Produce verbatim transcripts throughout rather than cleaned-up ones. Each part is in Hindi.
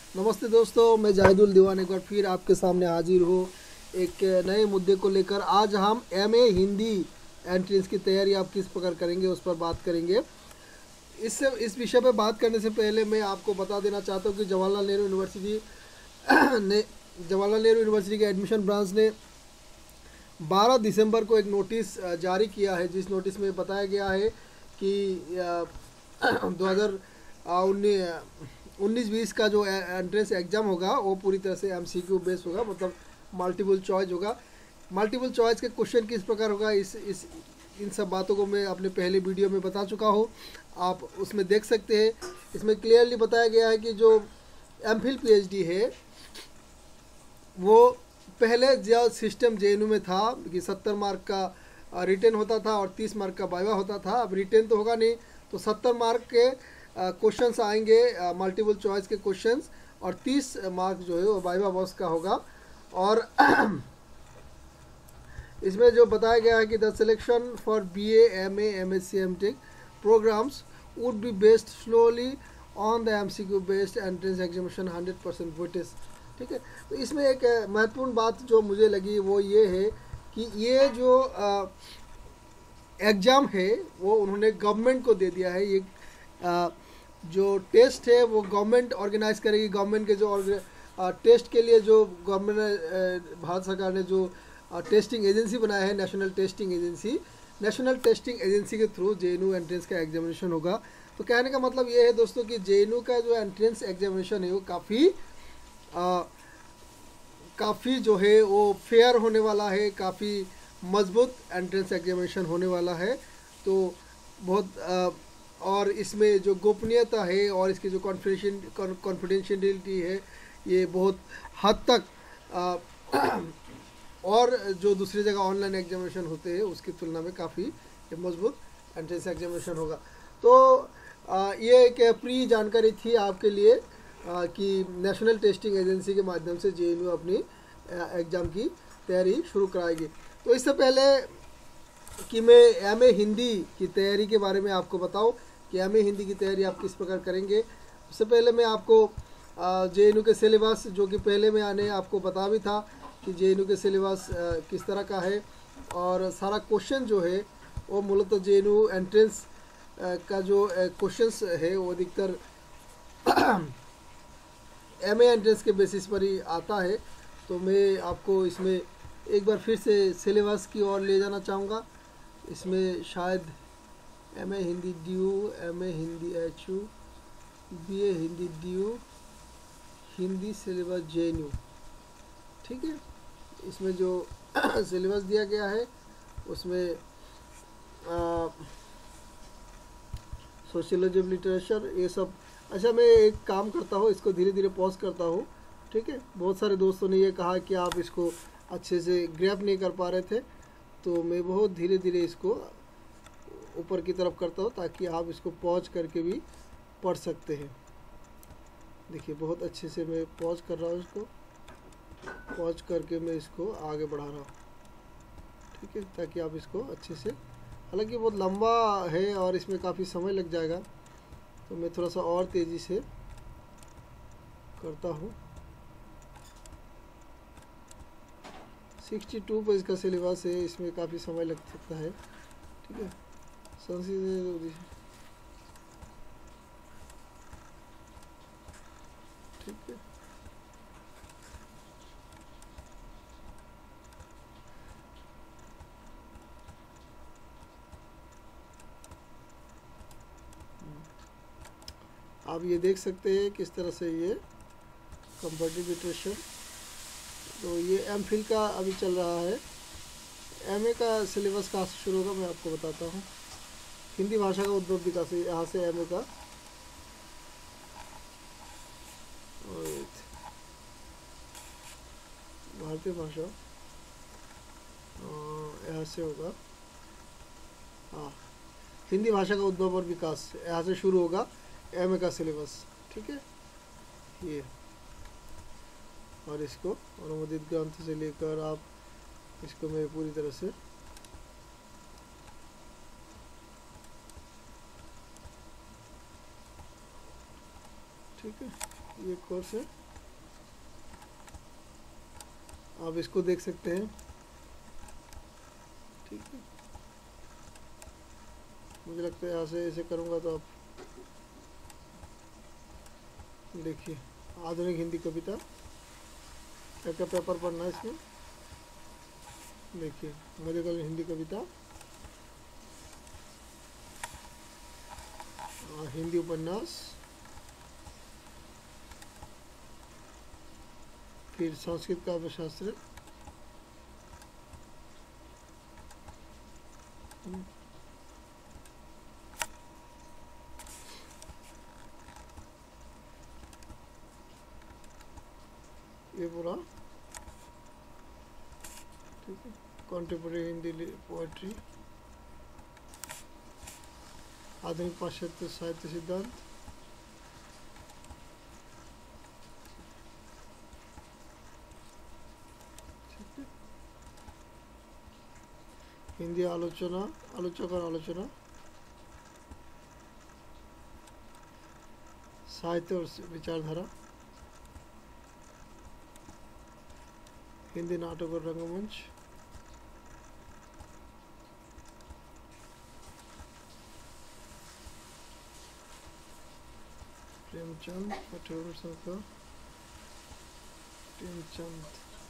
नमस्ते दोस्तों, मैं जाहिदुल दीवान एक बार फिर आपके सामने हाजिर हूँ एक नए मुद्दे को लेकर। आज हम एमए हिंदी एंट्रेंस की तैयारी आप किस प्रकार करेंगे उस पर बात करेंगे। इससे इस विषय पर बात करने से पहले मैं आपको बता देना चाहता हूँ कि जवाहरलाल नेहरू यूनिवर्सिटी ने जवाहरलाल नेहरू यूनिवर्सिटी के एडमिशन ब्रांच ने बारह दिसंबर को एक नोटिस जारी किया है, जिस नोटिस में बताया गया है कि दो हज़ार उन्नीस बीस का जो एंट्रेंस एग्ज़ाम होगा वो पूरी तरह से एमसीक्यू बेस्ड होगा, मतलब मल्टीपल चॉइस होगा। मल्टीपल चॉइस के क्वेश्चन किस प्रकार होगा, इस इस इन सब बातों को मैं अपने पहले वीडियो में बता चुका हूँ, आप उसमें देख सकते हैं। इसमें क्लियरली बताया गया है कि जो एमफिल पीएचडी है वो पहले जो सिस्टम जेएनयू में था कि सत्तर मार्क का रिटेन होता था और तीस मार्क का वाइवा होता था। अब रिटेन तो होगा नहीं, तो सत्तर मार्क के क्वेश्चंस आएंगे, मल्टीपल चॉइस के क्वेश्चंस, और तीस मार्क जो है वो वाइवा बॉक्स का होगा। और इसमें जो बताया गया है कि the selection for BA, MA, MSc, MTech programs would be based solely on the MCQ based entrance examination hundred percent weightage. ठीक है, तो इसमें एक महत्वपूर्ण बात जो मुझे लगी वो ये है कि ये जो एग्ज़ाम है वो उन्होंने गवर्नमेंट को दे दिया है। ये आ, जो टेस्ट है वो गवर्नमेंट ऑर्गेनाइज करेगी। गवर्नमेंट के जो आ, टेस्ट के लिए जो गवर्नमेंट भारत सरकार ने जो आ, टेस्टिंग एजेंसी बनाया है, national testing agency, national testing agency के थ्रू जेएनयू एंट्रेंस का एग्जामिनेशन होगा। तो कहने का मतलब ये है दोस्तों कि जेएनयू का जो एंट्रेंस एग्जामिनेशन है वो काफ़ी काफ़ी जो है वो फेयर होने वाला है, काफ़ी मजबूत एंट्रेंस एग्जामिनेशन होने वाला है। तो बहुत आ, और इसमें जो गोपनीयता है और इसकी जो कॉन्फिडेंशियल कॉन्फिडेंशियलिटी है ये बहुत हद तक आ, और जो दूसरी जगह ऑनलाइन एग्जामिनेशन होते हैं उसकी तुलना में काफ़ी मजबूत एंट्रेंस एग्जामिनेशन होगा। तो आ, ये एक प्री जानकारी थी आपके लिए आ, कि नेशनल टेस्टिंग एजेंसी के माध्यम से जेएनयू अपनी एग्ज़ाम की तैयारी शुरू कराएगी। तो इससे पहले कि मैं एमए हिंदी की तैयारी के बारे में आपको बताऊं कि एमए हिंदी की तैयारी आप किस प्रकार करेंगे, उससे पहले मैं आपको जेएनयू के सिलेबस, जो कि पहले मैं आने आपको बता भी था कि जेएनयू के सिलेबस किस तरह का है, और सारा क्वेश्चन जो है वो मूलतः जेएनयू एंट्रेंस का जो क्वेश्चंस है वो अधिकतर एमए एंट्रेंस के बेसिस पर ही आता है। तो मैं आपको इसमें एक बार फिर से सिलेबस की ओर ले जाना चाहूँगा। इसमें शायद MA Hindi DU, MA Hindi HU, BA Hindi DU, Hindi syllabus JNU. ठीक है, इसमें जो सिलेबस दिया गया है उसमें सोशियोलॉजी, लिटरेचर, ये सब। अच्छा, मैं एक काम करता हूँ, इसको धीरे धीरे पॉज करता हूँ। ठीक है, बहुत सारे दोस्तों ने ये कहा कि आप इसको अच्छे से ग्रैब नहीं कर पा रहे थे, तो मैं बहुत धीरे धीरे इसको ऊपर की तरफ करता हूँ ताकि आप इसको पॉज करके भी पढ़ सकते हैं। देखिए, बहुत अच्छे से मैं पॉज कर रहा हूँ, इसको पॉज करके मैं इसको आगे बढ़ा रहा हूँ। ठीक है, ताकि आप इसको अच्छे से, हालांकि बहुत लंबा है और इसमें काफ़ी समय लग जाएगा, तो मैं थोड़ा सा और तेज़ी से करता हूँ। बासठ पेज का सिलेबस है, इसमें काफ़ी समय लग सकता है। ठीक है, ठीक है, आप ये देख सकते हैं किस तरह से ये कंपैरेटिव लिटरेचर, तो ये एम फिल का अभी चल रहा है। एमए का सिलेबस कहाँ से शुरू होगा मैं आपको बताता हूँ। हिंदी भाषा का उद्भव विकास, यहाँ से एमए का, भारतीय भाषा यहाँ से होगा। हाँ, हिंदी भाषा का उद्भव और विकास, यहाँ से शुरू होगा एमए का सिलेबस। ठीक है, ये, और इसको अनुमोदित ग्रंथ से लेकर आप इसको मैं पूरी तरह से ठीक है। ये कोर्स है, आप इसको देख सकते हैं। ठीक है, मुझे लगता है यहाँ से ऐसे करूँगा तो आप देखिए, आधुनिक हिंदी कविता, क्या क्या पेपर पढ़ना है इसमें। देखिए, मध्यकालीन हिंदी कविता, हिंदी उपन्यास, फिर संस्कृत काव्य शास्त्र, ये पूरा। ठीक है, कॉन्टेम्पोरेरी हिंदी पोएट्री, आधुनिक पाश्चात्य साहित्य सिद्धांत, हिंदी आलोचना, आलोचक और आलोचना, साहित्य और विचारधारा, हिंदी नाटक और रंगमंच, प्रेमचंद, अठारहवीं शताब्दी, प्रेमचंद।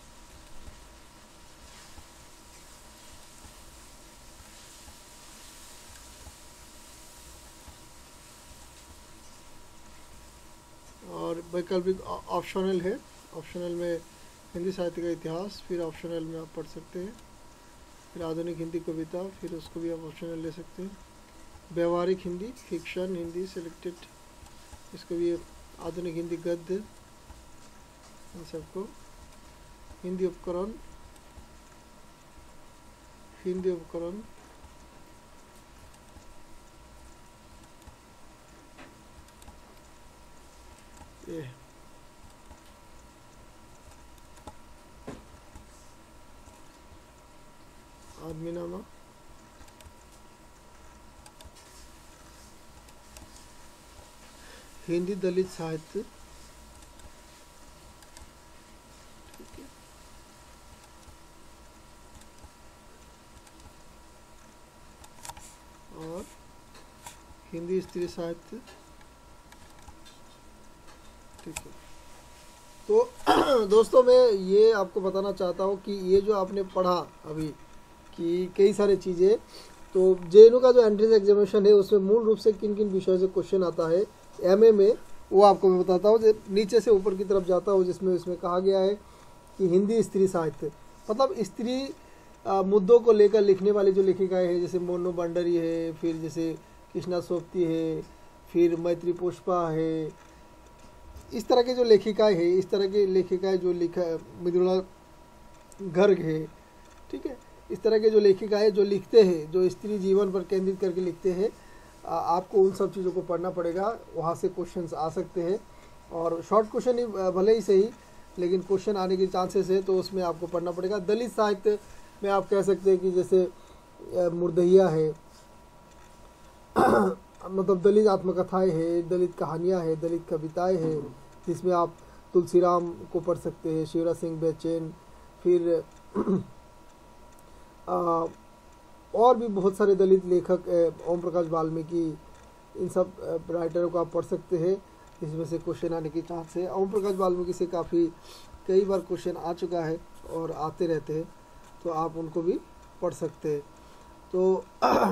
और वैकल्पिक ऑप्शनल है, ऑप्शनल में हिंदी साहित्य का इतिहास, फिर ऑप्शनल में आप पढ़ सकते हैं, फिर आधुनिक हिंदी कविता, फिर उसको भी आप ऑप्शनल ले सकते हैं। व्यवहारिक हिंदी, फिक्शन हिंदी सेलेक्टेड, इसको भी आधुनिक हिंदी गद्य, इन सबको। हिंदी उपकरण, हिंदी उपकरण, ये आदमीनामा, हिंदी दलित साहित्य, ठीक है, और हिंदी स्त्री साहित्य। ठीक है, तो दोस्तों मैं ये आपको बताना चाहता हूँ कि ये जो आपने पढ़ा अभी कि कई सारे चीज़ें, तो जेएनयू का जो एंट्रेंस एग्जामिनेशन है उसमें मूल रूप से किन किन विषयों से क्वेश्चन आता है एमए में, वो आपको मैं बताता हूँ। नीचे से ऊपर की तरफ जाता हूँ, जिसमें इसमें कहा गया है कि हिंदी स्त्री साहित्य, मतलब स्त्री मुद्दों को लेकर लिखने वाली जो लेखिकाएँ हैं, जैसे मोनो भंडारी है, फिर जैसे कृष्णा सोपती है, फिर मैत्री पुष्पा है, इस तरह के जो लेखिकाएँ हैं, इस तरह की लेखिकाएँ जो लिखा मृदुला गर्ग है, ठीक है, इस तरह के जो लेखिकाएँ जो लिखते हैं, जो स्त्री जीवन पर केंद्रित करके लिखते हैं, आपको उन सब चीज़ों को पढ़ना पड़ेगा, वहाँ से क्वेश्चंस आ सकते हैं। और शॉर्ट क्वेश्चन ही भले ही सही, लेकिन क्वेश्चन आने के चांसेस है, तो उसमें आपको पढ़ना पड़ेगा। दलित साहित्य में आप कह सकते हैं कि जैसे मुर्दहिया है, मतलब दलित आत्मकथाएं हैं, दलित कहानियां हैं, दलित कविताएं हैं, जिसमें आप तुलसीराम को पढ़ सकते हैं, शिवराज सिंह बेचैन, फिर आ, और भी बहुत सारे दलित लेखक, ओम प्रकाश वाल्मीकि, इन सब राइटरों को आप पढ़ सकते हैं, इसमें से क्वेश्चन आने की चांस है। ओम प्रकाश वाल्मीकि से काफ़ी कई बार क्वेश्चन आ चुका है और आते रहते हैं, तो आप उनको भी पढ़ सकते हैं। तो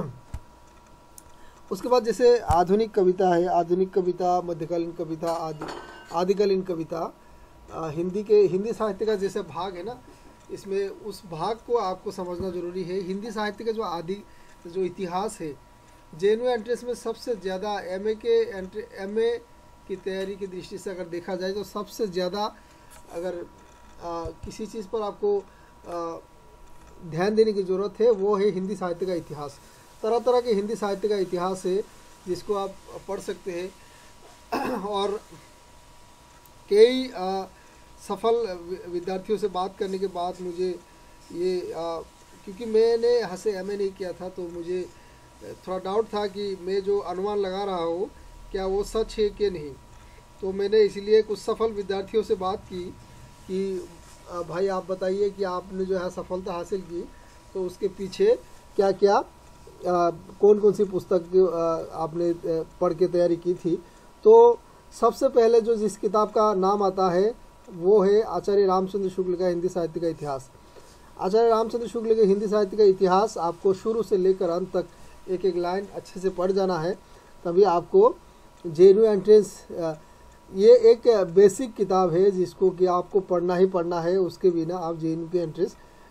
उसके बाद जैसे आधुनिक कविता है, आधुनिक कविता, मध्यकालीन कविता, आदि आदिकालीन कविता, हिंदी के हिंदी साहित्य का जैसे भाग है ना, इसमें उस भाग को आपको समझना जरूरी है। हिंदी साहित्य का जो आदि जो इतिहास है, जेएनयू एंट्रेंस में सबसे ज़्यादा एमए के एमए की तैयारी की दृष्टि से अगर देखा जाए तो सबसे ज़्यादा अगर आ, किसी चीज़ पर आपको आ, ध्यान देने की ज़रूरत है, वो है हिंदी साहित्य का इतिहास। तरह तरह के हिंदी साहित्य का इतिहास है जिसको आप पढ़ सकते हैं। और कई सफल विद्यार्थियों से बात करने के बाद मुझे ये आ, क्योंकि मैंने यहाँ से एम ए नहीं किया था, तो मुझे थोड़ा डाउट था कि मैं जो अनुमान लगा रहा हूँ क्या वो सच है कि नहीं। तो मैंने इसलिए कुछ सफल विद्यार्थियों से बात की कि भाई आप बताइए कि आपने जो है सफलता हासिल की तो उसके पीछे क्या क्या कौन कौन सी पुस्तक आपने पढ़ के तैयारी की थी। तो सबसे पहले जो जिस किताब का नाम आता है वो है आचार्य रामचंद्र शुक्ल का हिंदी साहित्य का इतिहास। आचार्य रामचंद्र शुक्ल के हिंदी साहित्य का इतिहास आपको शुरू से लेकर अंत तक एक एक लाइन अच्छे से पढ़ जाना है, तभी आपको जेएनयू एंट्रेंस, ये एक बेसिक किताब है जिसको कि आपको पढ़ना ही पढ़ना है, उसके बिना आप जेएनयू की एंट्रेंस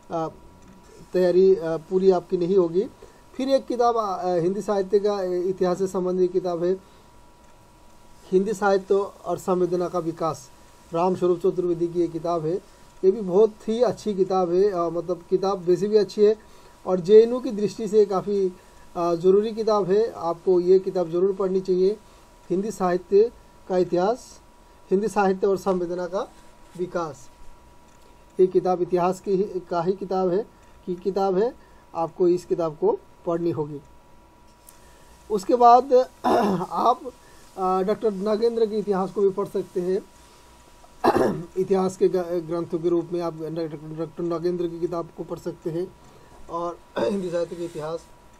तैयारी पूरी आपकी नहीं होगी। फिर एक किताब हिंदी साहित्य का इतिहास से संबंधित किताब है हिंदी साहित्य और संवेदना का विकास, राम स्वरूप चतुर्वेदी की ये किताब है। ये भी बहुत ही अच्छी किताब है, आ, मतलब किताब वैसे भी अच्छी है और जेएनयू की दृष्टि से काफ़ी ज़रूरी किताब है, आपको ये किताब ज़रूर पढ़नी चाहिए। हिंदी साहित्य का इतिहास, हिंदी साहित्य और संवेदना का विकास, ये किताब इतिहास की ही का ही किताब है की किताब है, आपको इस किताब को पढ़नी होगी। उसके बाद आप डॉक्टर नागेंद्र के इतिहास को भी पढ़ सकते हैं। इतिहास के ग्रंथों के रूप में आप डॉक्टर नागेंद्र की किताब को पढ़ सकते हैं और हिंदी साहित्य के इतिहास,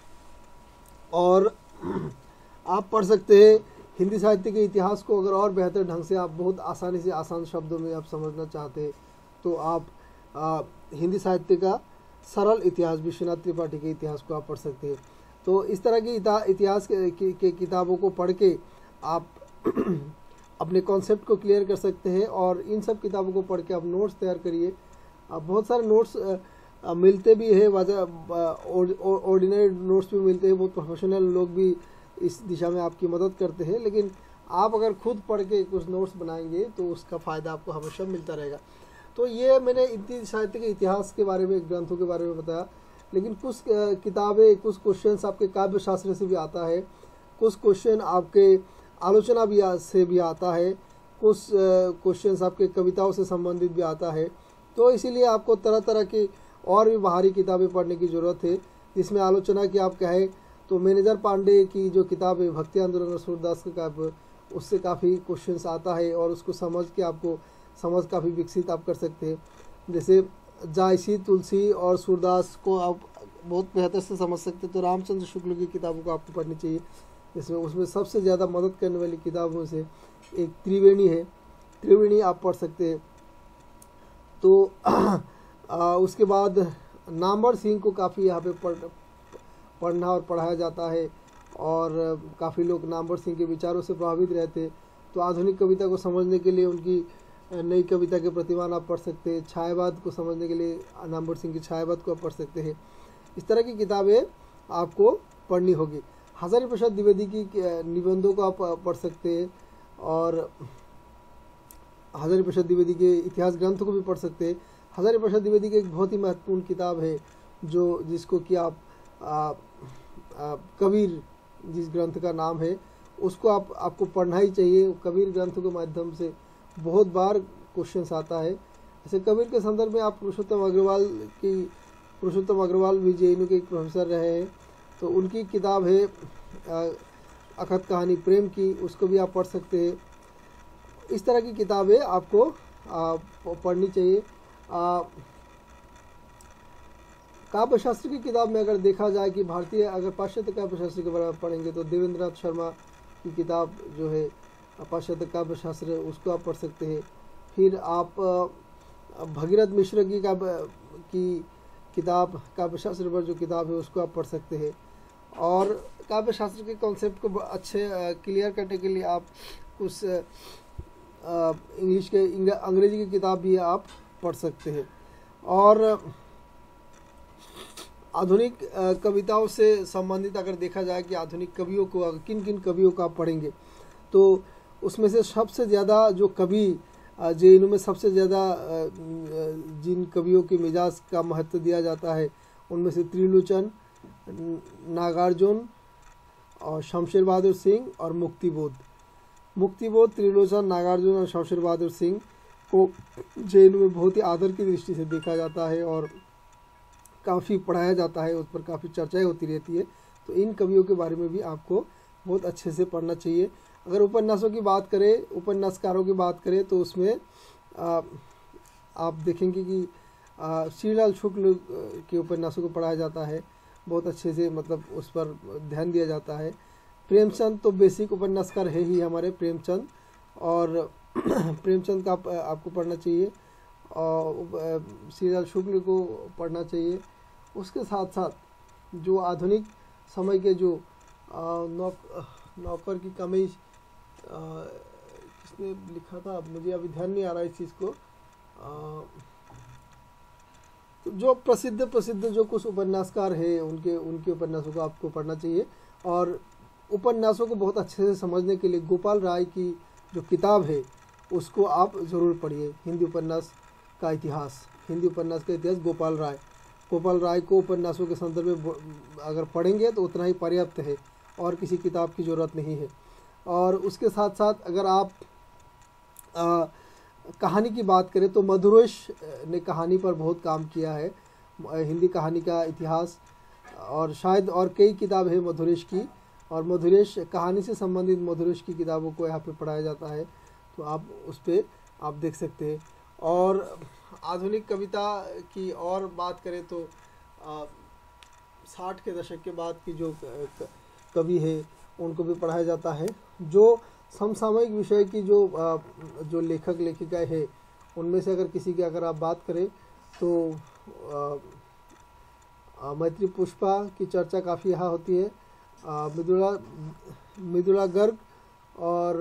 और आप पढ़ सकते हैं हिंदी साहित्य के इतिहास को। अगर और बेहतर ढंग से आप बहुत आसानी से आसान शब्दों में आप समझना चाहते हैं तो आप आ, हिंदी साहित्य का सरल इतिहास विश्वनाथ त्रिपाठी के इतिहास को आप पढ़ सकते हैं। तो इस तरह की इतिहास के, के, के किताबों को पढ़ के आप अपने कॉन्सेप्ट को क्लियर कर सकते हैं और इन सब किताबों को पढ़ के आप नोट्स तैयार करिए। बहुत सारे नोट्स आ, मिलते भी है, ऑर्डिनरी नोट्स भी मिलते हैं, बहुत प्रोफेशनल लोग भी इस दिशा में आपकी मदद करते हैं, लेकिन आप अगर खुद पढ़ के कुछ नोट्स बनाएंगे तो उसका फ़ायदा आपको हमेशा मिलता रहेगा। तो ये मैंने हिंदी साहित्य के इतिहास के बारे में, ग्रंथों के बारे में बताया, लेकिन कुछ किताबें, कुछ क्वेश्चंस आपके काव्य शास्त्र से भी आता है, कुछ क्वेश्चन आपके आलोचना भी से भी आता है, कुछ क्वेश्चंस आपके कविताओं से संबंधित भी आता है। तो इसीलिए आपको तरह तरह की और भी बाहरी किताबें पढ़ने की ज़रूरत है, जिसमें आलोचना की आप कहें तो मैनेजर पांडे की जो किताब है भक्ति आंदोलन और सूरदास का काव्य, उससे काफ़ी क्वेश्चंस आता है और उसको समझ के आपको समझ काफ़ी विकसित आप कर सकते हैं। जैसे जायसी, तुलसी और सूरदास को आप बहुत बेहतर से समझ सकते हैं तो रामचंद्र शुक्ल की किताबों को आपको पढ़नी चाहिए। इसमें उसमें सबसे ज़्यादा मदद करने वाली किताबों से एक त्रिवेणी है, त्रिवेणी आप पढ़ सकते हैं। तो आ, उसके बाद नामवर सिंह को काफ़ी यहाँ पे पढ़ पढ़ना और पढ़ाया जाता है और काफ़ी लोग नामवर सिंह के विचारों से प्रभावित रहते। तो आधुनिक कविता को समझने के लिए उनकी नई कविता के प्रतिमान आप पढ़ सकते हैं। छायावाद को समझने के लिए नामवर सिंह की छायावाद को आप पढ़ सकते हैं। इस तरह की किताबें आपको पढ़नी होगी। हजारी प्रसाद द्विवेदी की निबंधों को आप पढ़ सकते हैं और हजारी प्रसाद द्विवेदी के इतिहास ग्रंथों को भी पढ़ सकते हैं। हजारी प्रसाद द्विवेदी की एक बहुत ही महत्वपूर्ण किताब है जो जिसको कि आप आ, आ, कबीर, जिस ग्रंथ का नाम है उसको आप आपको पढ़ना ही चाहिए। कबीर ग्रंथ के माध्यम से बहुत बार क्वेश्चंस आता है। जैसे कबीर के संदर्भ में आप पुरुषोत्तम अग्रवाल की पुरुषोत्तम अग्रवाल भी जेएनयू के एक प्रोफेसर रहे हैं, तो उनकी किताब है अखत कहानी प्रेम की, उसको भी आप पढ़ सकते हैं। इस तरह की किताबें आपको आ, पढ़नी चाहिए। काव्य शास्त्र की किताब में अगर देखा जाए कि भारतीय अगर पाश्चात्य काव्य शास्त्र के बारे में पढ़ेंगे तो देवेंद्रनाथ शर्मा की किताब जो है पाश्चात्य काव्य शास्त्र, उसको आप पढ़ सकते हैं। फिर आप भगीरथ मिश्र की काव्य की किताब काव्य शास्त्र पर जो किताब है उसको आप पढ़ सकते हैं। और काव्य शास्त्र के कॉन्सेप्ट को अच्छे क्लियर करने के लिए आप कुछ इंग्लिश के अंग्रेजी की किताब भी आप पढ़ सकते हैं। और आधुनिक कविताओं से संबंधित अगर देखा जाए कि आधुनिक कवियों को किन किन कवियों को आप पढ़ेंगे तो उसमें से सबसे ज़्यादा जो कवि जेएनयू में सबसे ज़्यादा जिन कवियों के मिजाज का महत्व दिया जाता है उनमें से त्रिलोचन, नागार्जुन और शमशेर बहादुर सिंह और मुक्तिबोध। मुक्तिबोध, त्रिलोचन, नागार्जुन और शमशेर बहादुर सिंह को जेएनयू में बहुत ही आदर की दृष्टि से देखा जाता है और काफ़ी पढ़ाया जाता है, उस पर काफ़ी चर्चाएं होती रहती है। तो इन कवियों के बारे में भी आपको बहुत अच्छे से पढ़ना चाहिए। अगर उपन्यासों की बात करें, उपन्यासकारों की बात करें तो उसमें आ, आप देखेंगे कि श्रीलाल शुक्ल के उपन्यासों को पढ़ाया जाता है बहुत अच्छे से, मतलब उस पर ध्यान दिया जाता है। प्रेमचंद तो बेसिक उपन्यासकार है ही हमारे प्रेमचंद, और प्रेमचंद का आप, आपको पढ़ना चाहिए, और श्रीलाल शुक्ल को पढ़ना चाहिए। उसके साथ साथ जो आधुनिक समय के जो नौक, नौकर की कमीज किसने लिखा था, मुझे अभी ध्यान नहीं आ रहा इस चीज़ को, आ, तो जो प्रसिद्ध प्रसिद्ध जो कुछ उपन्यासकार हैं उनके उनके उपन्यासों को आपको पढ़ना चाहिए। और उपन्यासों को बहुत अच्छे से समझने के लिए गोपाल राय की जो किताब है उसको आप ज़रूर पढ़िए, हिंदी उपन्यास का इतिहास। हिंदी उपन्यास का इतिहास गोपाल राय गोपाल राय को उपन्यासों के संदर्भ में अगर पढ़ेंगे तो उतना ही पर्याप्त है, और किसी किताब की ज़रूरत नहीं है। और उसके साथ साथ अगर आप आ, कहानी की बात करें तो मधुरेश ने कहानी पर बहुत काम किया है, हिंदी कहानी का इतिहास, और शायद और कई किताब है मधुरेश की, और मधुरेश कहानी से संबंधित मधुरेश की किताबों को यहाँ पे पढ़ाया जाता है, तो आप उस पर आप देख सकते हैं। और आधुनिक कविता की और बात करें तो साठ के दशक के बाद की जो कवि है उनको भी पढ़ाया जाता है। जो समसामयिक विषय की जो आ, जो लेखक लेखिकाएं है उनमें से अगर किसी की अगर आप बात करें तो आ, आ, मैत्री पुष्पा की चर्चा काफ़ी यहाँ होती है, मृदुला मृदुला गर्ग और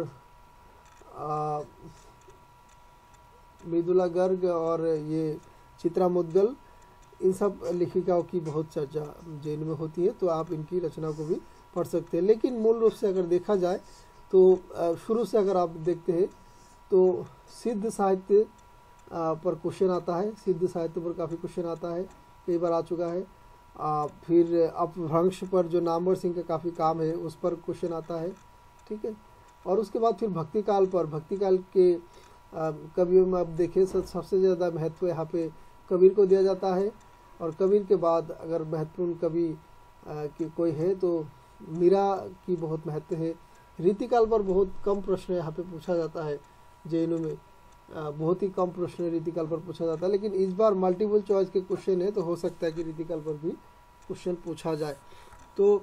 मृदुला गर्ग और ये चित्रा मुद्गल, इन सब लेखिकाओं की बहुत चर्चा जेएनयू में होती है, तो आप इनकी रचना को भी पढ़ सकते हैं। लेकिन मूल रूप से अगर देखा जाए तो शुरू से अगर आप देखते हैं तो सिद्ध साहित्य पर क्वेश्चन आता है, सिद्ध साहित्य पर काफ़ी क्वेश्चन आता है, कई बार आ चुका है। आ, फिर अपभ्रंश पर जो नामवर सिंह का काफ़ी काम है उस पर क्वेश्चन आता है, ठीक है। और उसके बाद फिर भक्ति काल पर, भक्ति काल के कवियों में आप देखें सबसे ज़्यादा महत्व यहाँ पे कबीर को दिया जाता है, और कबीर के बाद अगर महत्वपूर्ण कवि की कोई है तो मीरा की बहुत महत्व है। रीतिकाल पर बहुत कम प्रश्न यहाँ पे पूछा जाता है जेएनयू में, बहुत ही कम प्रश्न रीतिकाल पर पूछा जाता है, लेकिन इस बार मल्टीपल चॉइस के क्वेश्चन है तो हो सकता है कि रीतिकाल पर भी क्वेश्चन पूछा जाए। तो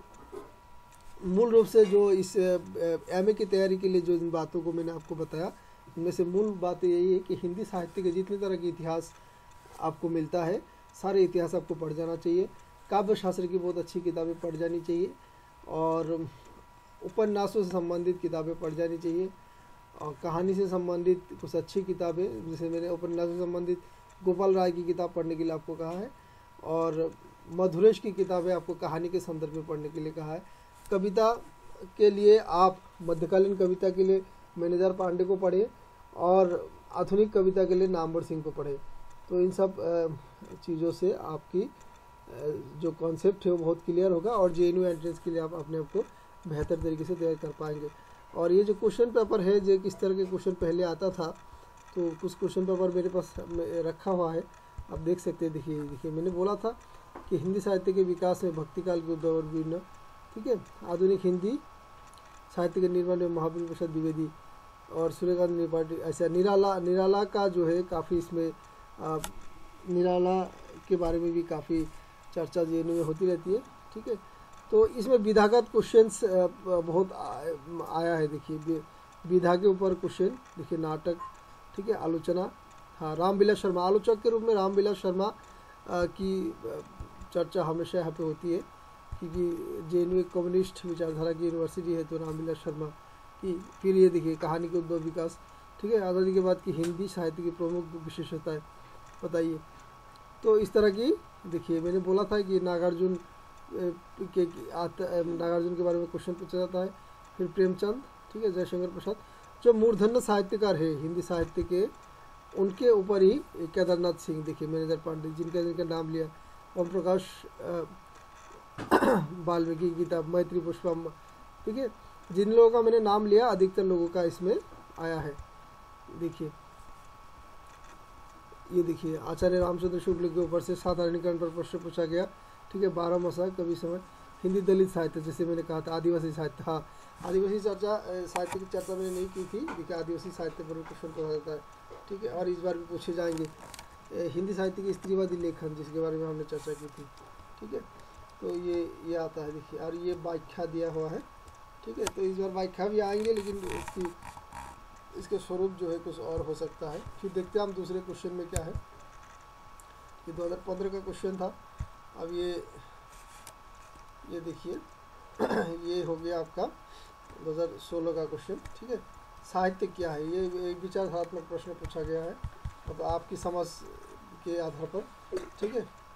मूल रूप से जो इस एमए की तैयारी के लिए जो इन बातों को मैंने आपको बताया उनमें से मूल बात यही है कि हिंदी साहित्य के जितने तरह के इतिहास आपको मिलता है सारे इतिहास आपको पढ़ जाना चाहिए। काव्य शास्त्र की बहुत अच्छी किताबें पढ़ जानी चाहिए, और उपन्यासों से संबंधित किताबें पढ़ जानी चाहिए, और कहानी से संबंधित कुछ अच्छी किताबें, जैसे मैंने उपन्यासों से संबंधित गोपाल राय की किताब पढ़ने के लिए आपको कहा है, और मधुरेश की किताबें आपको कहानी के संदर्भ में पढ़ने के लिए कहा है। कविता के लिए आप मध्यकालीन कविता के लिए मैनेजर पांडे को पढ़े, और आधुनिक कविता के लिए नामवर सिंह को पढ़े। तो इन सब चीज़ों से आपकी जो कॉन्सेप्ट है वो बहुत क्लियर होगा, और जेएनयू एंट्रेंस के लिए आप अपने आप को बेहतर तरीके से तैयार कर पाएंगे। और ये जो क्वेश्चन पेपर है, जो किस तरह के क्वेश्चन पहले आता था, तो कुछ क्वेश्चन पेपर मेरे पास रखा हुआ है, आप देख सकते हैं। देखिए देखिए मैंने बोला था कि हिंदी साहित्य के विकास में भक्तिकाल के उद्भव विभिन्न, ठीक है, आधुनिक हिंदी साहित्य के निर्माण में महावीर प्रसाद द्विवेदी और सूर्यकांत त्रिपाठी, ऐसा निराला निराला का जो है काफ़ी इसमें आ, निराला के बारे में भी काफ़ी चर्चा जेएनयू में होती रहती है, ठीक है। तो इसमें विधागत क्वेश्चंस बहुत आया है। देखिए विधा के ऊपर क्वेश्चन, देखिए नाटक, ठीक है, आलोचना, हाँ, रामविलास शर्मा आलोचक के रूप में रामविलास शर्मा की चर्चा हमेशा यहाँ पे होती है, क्योंकि जेएनयू एक कम्युनिस्ट विचारधारा की यूनिवर्सिटी है, तो रामविलास शर्मा की। फिर ये देखिए कहानी के उद्भव विकास, ठीक है, आज़ादी के बाद की हिंदी साहित्य की प्रमुख विशेषताएं बताइए। तो इस तरह की देखिए मैंने बोला था कि नागार्जुन के नागार्जुन के बारे में क्वेश्चन पूछा जाता है। फिर प्रेमचंद, ठीक है, जयशंकर प्रसाद, जो मूर्धन्य साहित्यकार है हिंदी साहित्य के, उनके ऊपर ही केदारनाथ सिंह, देखिए मैनेजर पांडे, जिनका जिनका नाम लिया, ओम प्रकाश वाल्मीकि की किताब मैत्री पुष्पा, ठीक है, जिन लोगों का मैंने नाम लिया अधिकतर लोगों का इसमें आया है। देखिए ये देखिए आचार्य रामचंद्र शुक्ल के ऊपर से साधारणीकरण पर प्रश्न पूछा गया, ठीक है, बारह मसा कवि समय। हिंदी दलित साहित्य, जैसे मैंने कहा था आदिवासी साहित्य, हाँ आदिवासी चर्चा साहित्य की चर्चा मैंने नहीं की थी, देखिए आदिवासी साहित्य पर क्वेश्चन पूछा जाता है, ठीक है, और इस बार भी पूछे जाएंगे। हिंदी साहित्य के स्त्रीवादी लेखन जिसके बारे में हमने चर्चा की थी, ठीक है, तो ये ये आता है देखिए, और ये व्याख्या दिया हुआ है, ठीक है, तो इस बार व्याख्या भी आएंगे, लेकिन इसकी इसके स्वरूप जो है कुछ और हो सकता है। फिर देखते हैं हम दूसरे क्वेश्चन में क्या है। ये दो हज़ार पंद्रह का क्वेश्चन था। अब ये ये देखिए ये हो गया आपका दो हज़ार सोलह का क्वेश्चन, ठीक है। साहित्य क्या है, ये एक विचारात्मक प्रश्न पूछा गया है, मतलब तो आपकी समझ के आधार पर, ठीक है।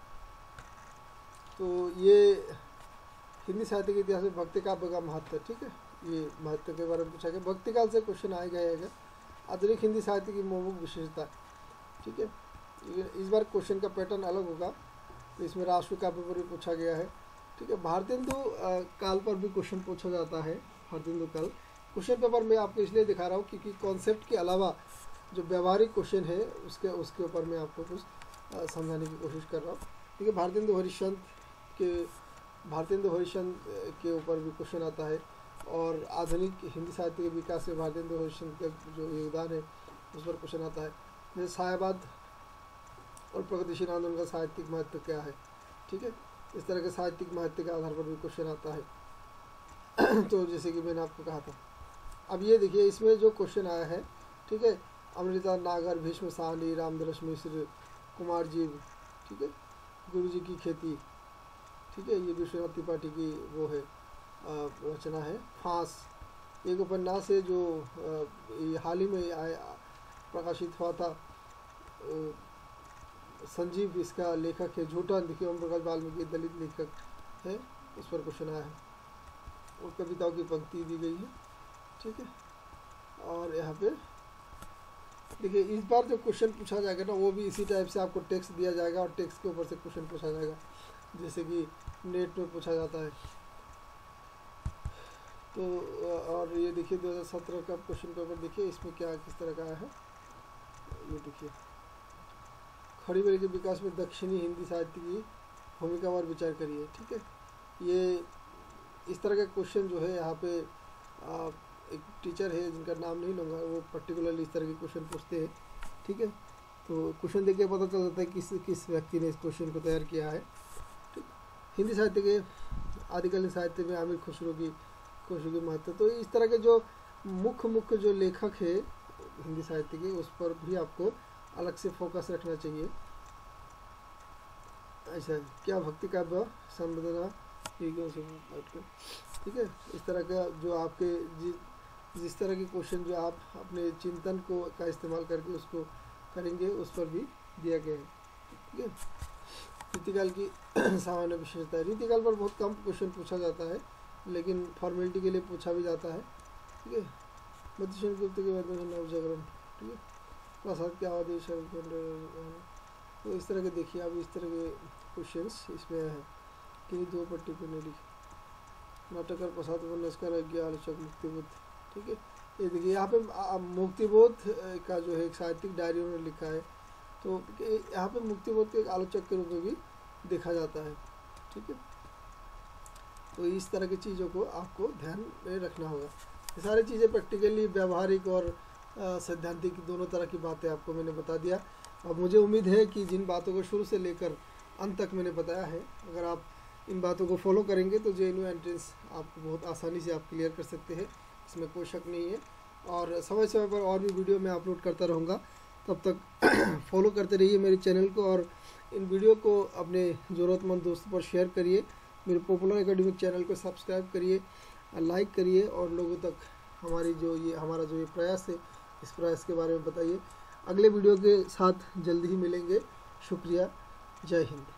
तो ये हिंदी साहित्य के इतिहास में भक्ति काव्य का महत्व, ठीक है, ये महत्व के बारे में पूछा गया। भक्ति काल से क्वेश्चन आए गए हैं, आधुनिक हिंदी साहित्य की प्रमुख विशेषता, ठीक है। इस बार क्वेश्चन का पैटर्न अलग होगा, इसमें राष्ट्र काव्य पर भी पूछा गया है, ठीक है। भारतेंदु काल पर भी क्वेश्चन पूछा जाता है, भारतेंदु काल क्वेश्चन पेपर में आपको इसलिए दिखा रहा हूँ क्योंकि कॉन्सेप्ट के अलावा जो व्यवहारिक क्वेश्चन है उसके उसके ऊपर मैं आपको कुछ समझाने की कोशिश कर रहा हूँ, ठीक है। भारतेंदु हरिश्चंद्र के भारतेंदु हरिश्चंद्र के ऊपर भी क्वेश्चन आता है, और आधुनिक हिंदी साहित्य के विकास में भारतेंदु हरिश्चंद्र का जो योगदान है उस पर क्वेश्चन आता है। जैसे सायाबाद और प्रगतिशील आंदोलन का साहित्यिक महत्व क्या है, ठीक है, इस तरह के साहित्यिक महत्व के आधार पर भी क्वेश्चन आता है। तो जैसे कि मैंने आपको कहा था, अब ये देखिए इसमें जो क्वेश्चन आया है, ठीक है, अमृता नागर, भीष्म साहनी, रामदरस मिश्र, कुमार जी, ठीक है, गुरु जी की खेती, ठीक है, ये विश्वनाथ त्रिपाठी की वो है रचना है। फांस एक उपन्यास है जो ये हाल ही में आया प्रकाशित हुआ था, संजीव इसका लेखक है। झूठा देखिए ओम प्रकाश वाल्मीकि दलित लेखक है, उस पर क्वेश्चन आया है, और कविताओं की पंक्ति दी गई है, ठीक है। और यहाँ पे देखिए इस बार जो क्वेश्चन पूछा जाएगा ना वो भी इसी टाइप से आपको टेक्स्ट दिया जाएगा, और टेक्स्ट के ऊपर से क्वेश्चन पूछा जाएगा, जैसे कि नेट में पूछा जाता है। तो और ये देखिए दो हज़ार सत्रह का क्वेश्चन पेपर देखिए, इसमें क्या किस तरह का आया है, ये देखिए खड़ी बोली के विकास में दक्षिणी हिंदी साहित्य की भूमिका पर विचार करिए, ठीक है। ये इस तरह का क्वेश्चन जो है यहाँ पे आ, एक टीचर है जिनका नाम नहीं लूँगा, वो पर्टिकुलरली इस तरह के क्वेश्चन पूछते हैं, ठीक है। तो क्वेश्चन देख के पता चल जाता है किस किस व्यक्ति ने इस क्वेश्चन को तैयार किया है, ठीक। हिंदी साहित्य के आदिकालीन साहित्य में आमिर खुसरो की खुसरो की महत्व, तो इस तरह के जो मुख्य मुख्य जो लेखक है हिंदी साहित्य के, उस पर भी आपको अलग से फोकस रखना चाहिए। अच्छा, क्या भक्ति काव्य संवेदना, ठीक है, इस तरह का जो आपके जिस जिस तरह के क्वेश्चन जो आप अपने चिंतन को का इस्तेमाल करके उसको करेंगे उस पर भी दिया गया है, ठीक है। रीतिकाल की सामान्य विशेषता है, रीतिकाल पर बहुत कम क्वेश्चन पूछा जाता है, लेकिन फॉर्मेलिटी के लिए पूछा भी जाता है, ठीक है। मध्ययुगीन गुप्त के बाद में नवजागरण, ठीक है, प्रसाद के आदेश, तो इस तरह के देखिए अब इस तरह के क्वेश्चंस इसमें है कि दो पट्टी पर नहीं लिखी। नाटककार प्रसाद उपन्यासकार आलोचक मुक्तिबोध, ठीक है। ये देखिए यहाँ पे मुक्तिबोध का जो है एक साहित्यिक डायरी उन्होंने लिखा है, तो यहाँ पे मुक्तिबोध के एक आलोचक के रूप में भी देखा जाता है, ठीक है। तो इस तरह की चीज़ों को आपको ध्यान में रखना होगा। ये सारी चीज़ें प्रैक्टिकली व्यावहारिक और सैद्धांतिक दोनों तरह की बातें आपको मैंने बता दिया। अब मुझे उम्मीद है कि जिन बातों को शुरू से लेकर अंत तक मैंने बताया है, अगर आप इन बातों को फॉलो करेंगे तो जे एन यू एंट्रेंस आपको बहुत आसानी से आप क्लियर कर सकते हैं, इसमें कोई शक नहीं है। और समय समय पर और भी वीडियो मैं अपलोड करता रहूँगा, तब तक फॉलो करते रहिए मेरे चैनल को, और इन वीडियो को अपने ज़रूरतमंद दोस्तों पर शेयर करिए। मेरे पॉपुलर एकेडमिक चैनल को सब्सक्राइब करिए, लाइक करिए, और लोगों तक हमारी जो ये हमारा जो ये प्रयास है इस प्रयास के बारे में बताइए। अगले वीडियो के साथ जल्दी ही मिलेंगे। शुक्रिया, जय हिंद।